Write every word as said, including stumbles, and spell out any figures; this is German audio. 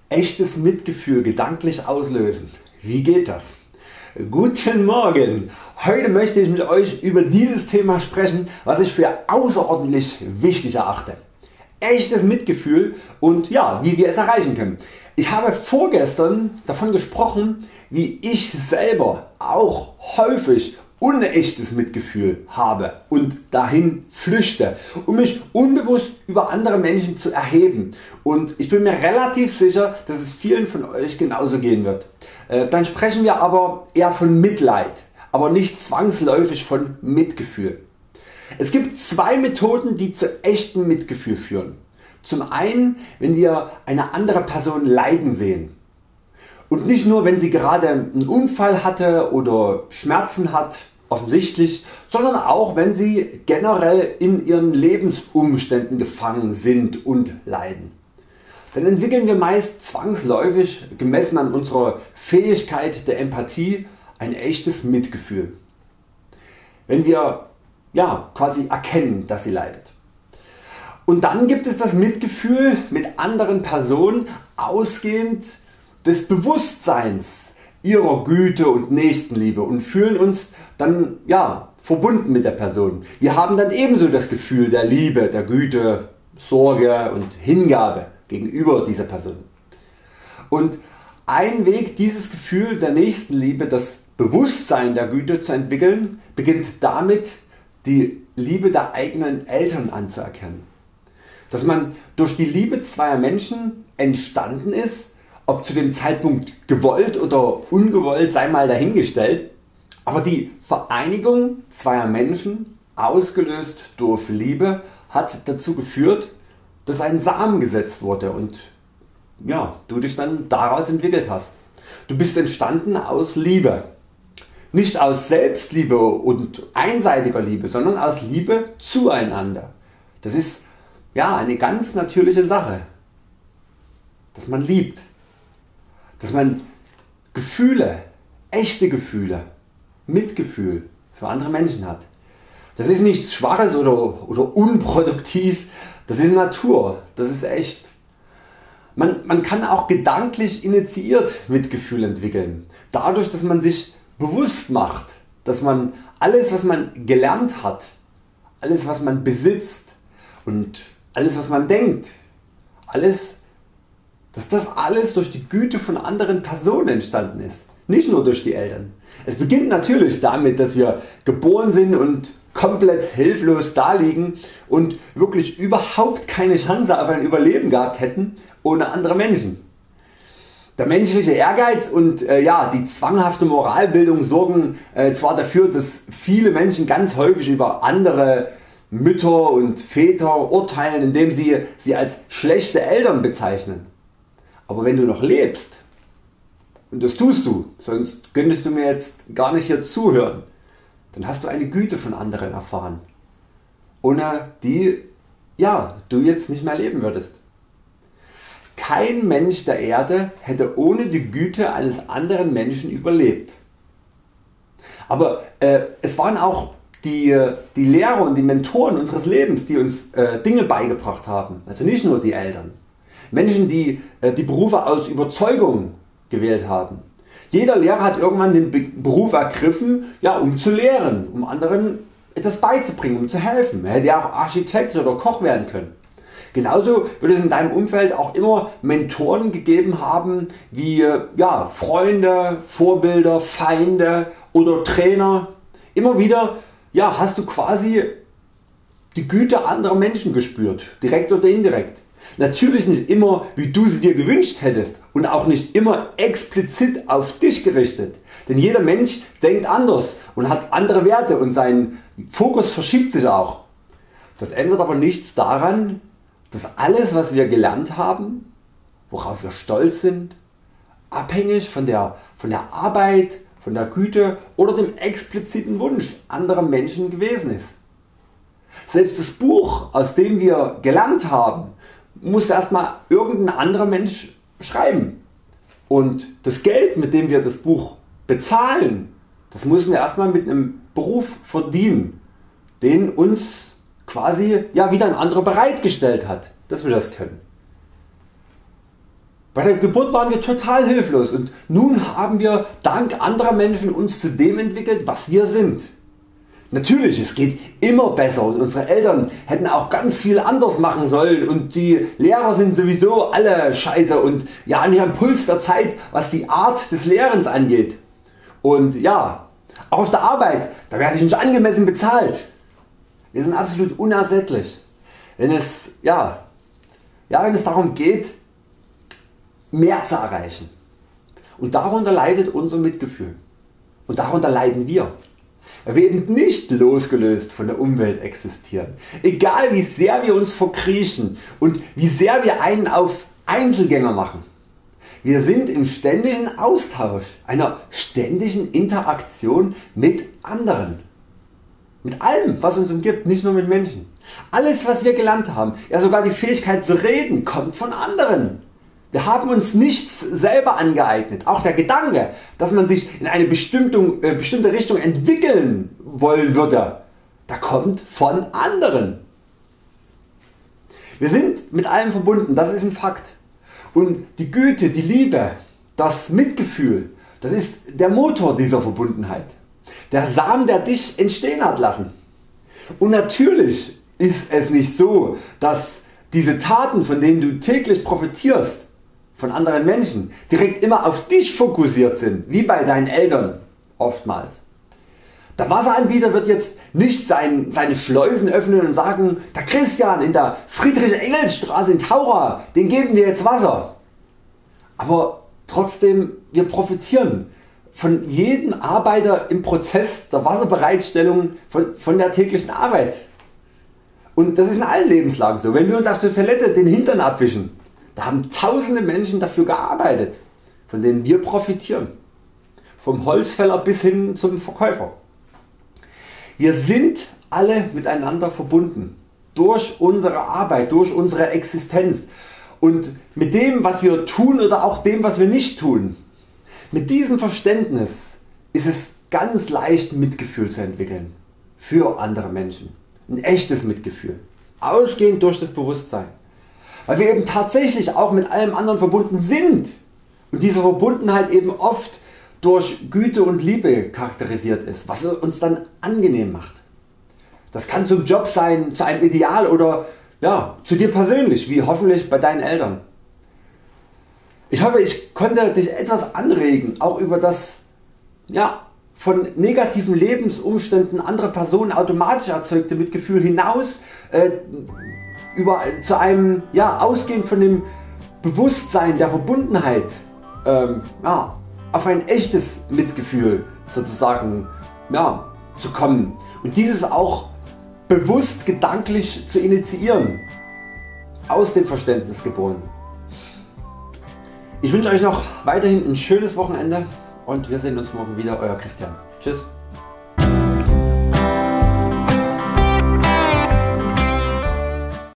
Echtes Mitgefühl gedanklich auslösen. Wie geht das? Guten Morgen! Heute möchte ich mit Euch über dieses Thema sprechen, was ich für außerordentlich wichtig erachte. Echtes Mitgefühl und ja, wie wir es erreichen können. Ich habe vorgestern davon gesprochen, wie ich selber auch häufig unechtes Mitgefühl habe und dahin flüchte, um mich unbewusst über andere Menschen zu erheben, und ich bin mir relativ sicher, dass es vielen von Euch genauso gehen wird. Äh, dann sprechen wir aber eher von Mitleid, aber nicht zwangsläufig von Mitgefühl. Es gibt zwei Methoden, die zu echtem Mitgefühl führen. Zum einen, wenn wir eine andere Person leiden sehen. Und nicht nur, wenn sie gerade einen Unfall hatte oder Schmerzen hat, offensichtlich, sondern auch, wenn sie generell in ihren Lebensumständen gefangen sind und leiden. Dann entwickeln wir meist zwangsläufig, gemessen an unserer Fähigkeit der Empathie, ein echtes Mitgefühl. Wenn wir ja, quasi erkennen, dass sie leidet. Und dann gibt es das Mitgefühl mit anderen Personen ausgehend des Bewusstseins ihrer Güte und Nächstenliebe und fühlen uns dann ja, verbunden mit der Person. Wir haben dann ebenso das Gefühl der Liebe, der Güte, Sorge und Hingabe gegenüber dieser Person. Und ein Weg, dieses Gefühl der Nächstenliebe, das Bewusstsein der Güte zu entwickeln, beginnt damit, die Liebe der eigenen Eltern anzuerkennen. Dass man durch die Liebe zweier Menschen entstanden ist, ob zu dem Zeitpunkt gewollt oder ungewollt sei mal dahingestellt, aber die Vereinigung zweier Menschen, ausgelöst durch Liebe, hat dazu geführt, dass ein Samen gesetzt wurde und ja, du dich dann daraus entwickelt hast. Du bist entstanden aus Liebe. Nicht aus Selbstliebe und einseitiger Liebe, sondern aus Liebe zueinander. Das ist ja eine ganz natürliche Sache, dass man liebt, dass man Gefühle, echte Gefühle, Mitgefühl für andere Menschen hat. Das ist nichts Schwaches oder, oder unproduktiv, das ist Natur, das ist echt. Man, man kann auch gedanklich initiiert Mitgefühl entwickeln, dadurch dass man sich bewusst macht, dass man alles was man gelernt hat, alles was man besitzt und alles was man denkt, alles, dass das alles durch die Güte von anderen Personen entstanden ist, nicht nur durch die Eltern. Es beginnt natürlich damit, dass wir geboren sind und komplett hilflos daliegen und wirklich überhaupt keine Chance auf ein Überleben gehabt hätten ohne andere Menschen. Der menschliche Ehrgeiz und äh, ja, die zwanghafte Moralbildung sorgen äh, zwar dafür, dass viele Menschen ganz häufig über andere Mütter und Väter urteilen, indem sie sie als schlechte Eltern bezeichnen. Aber wenn du noch lebst, und das tust du, sonst könntest du mir jetzt gar nicht hier zuhören, dann hast du eine Güte von anderen erfahren, ohne die ja, du jetzt nicht mehr leben würdest. Kein Mensch der Erde hätte ohne die Güte eines anderen Menschen überlebt. Aber äh, es waren auch die, die Lehrer und die Mentoren unseres Lebens, die uns äh, Dinge beigebracht haben, also nicht nur die Eltern. Menschen, die äh, die Berufe aus Überzeugung gewählt haben. Jeder Lehrer hat irgendwann den Be Beruf ergriffen, ja, um zu lehren, um anderen etwas beizubringen, um zu helfen. Er hätte ja auch Architekt oder Koch werden können. Genauso wird es in deinem Umfeld auch immer Mentoren gegeben haben, wie ja, Freunde, Vorbilder, Feinde oder Trainer. Immer wieder ja, hast du quasi die Güte anderer Menschen gespürt, direkt oder indirekt. Natürlich nicht immer wie du sie dir gewünscht hättest und auch nicht immer explizit auf dich gerichtet, denn jeder Mensch denkt anders und hat andere Werte und sein Fokus verschiebt sich auch. Das ändert aber nichts daran, dass alles was wir gelernt haben, worauf wir stolz sind, abhängig von der, von der Arbeit, von der Güte oder dem expliziten Wunsch anderer Menschen gewesen ist. Selbst das Buch, aus dem wir gelernt haben, muss erstmal irgendein anderer Mensch schreiben. Und das Geld, mit dem wir das Buch bezahlen, das müssen wir erstmal mit einem Beruf verdienen, den uns quasi ja, wieder ein anderer bereitgestellt hat, dass wir das können. Bei der Geburt waren wir total hilflos und nun haben wir dank anderer Menschen uns zu dem entwickelt was wir sind. Natürlich, es geht immer besser und unsere Eltern hätten auch ganz viel anders machen sollen und die Lehrer sind sowieso alle scheiße und ja nicht am Puls der Zeit was die Art des Lehrens angeht. Und ja, auch auf der Arbeit, da werde ich nicht angemessen bezahlt. Wir sind absolut unersättlich, wenn es, ja, ja, wenn es darum geht mehr zu erreichen. Und darunter leidet unser Mitgefühl und darunter leiden wir. Weil wir eben nicht losgelöst von der Umwelt existieren. Egal wie sehr wir uns verkriechen und wie sehr wir einen auf Einzelgänger machen. Wir sind im ständigen Austausch, einer ständigen Interaktion mit anderen. Mit allem was uns umgibt, nicht nur mit Menschen. Alles was wir gelernt haben, ja sogar die Fähigkeit zu reden, kommt von anderen. Wir haben uns nichts selber angeeignet. Auch der Gedanke, dass man sich in eine bestimmte, äh, bestimmte Richtung entwickeln wollen würde, der kommt von anderen. Wir sind mit allem verbunden, das ist ein Fakt. Und die Güte, die Liebe, das Mitgefühl, das ist der Motor dieser Verbundenheit. Der Samen der dich entstehen hat lassen. Und natürlich ist es nicht so, dass diese Taten von denen du täglich profitierst von anderen Menschen direkt immer auf dich fokussiert sind, wie bei deinen Eltern oftmals. Der Wasseranbieter wird jetzt nicht sein, seine Schleusen öffnen und sagen, der Christian in der Friedrich-Engels-Straße in Taura, den geben wir jetzt Wasser. Aber trotzdem, wir profitieren von jedem Arbeiter im Prozess der Wasserbereitstellung von, von der täglichen Arbeit. Und das ist in allen Lebenslagen so. Wenn wir uns auf der Toilette den Hintern abwischen, da haben tausende Menschen dafür gearbeitet, von denen wir profitieren. Vom Holzfäller bis hin zum Verkäufer. Wir sind alle miteinander verbunden. Durch unsere Arbeit, durch unsere Existenz. Und mit dem was wir tun oder auch dem was wir nicht tun. Mit diesem Verständnis ist es ganz leicht Mitgefühl zu entwickeln. Für andere Menschen. Ein echtes Mitgefühl. Ausgehend durch das Bewusstsein. Weil wir eben tatsächlich auch mit allem anderen verbunden sind und diese Verbundenheit eben oft durch Güte und Liebe charakterisiert ist, was uns dann angenehm macht. Das kann zum Job sein, zu einem Ideal oder ja, zu dir persönlich, wie hoffentlich bei deinen Eltern. Ich hoffe ich konnte dich etwas anregen, auch über das ja, von negativen Lebensumständen anderer Personen automatisch erzeugte Mitgefühl hinaus äh, über, zu einem ja, ausgehend von dem Bewusstsein der Verbundenheit ähm, ja, auf ein echtes Mitgefühl sozusagen ja, zu kommen und dieses auch bewusst gedanklich zu initiieren, aus dem Verständnis geboren. Ich wünsche Euch noch weiterhin ein schönes Wochenende und wir sehen uns morgen wieder. Euer Christian. Tschüss.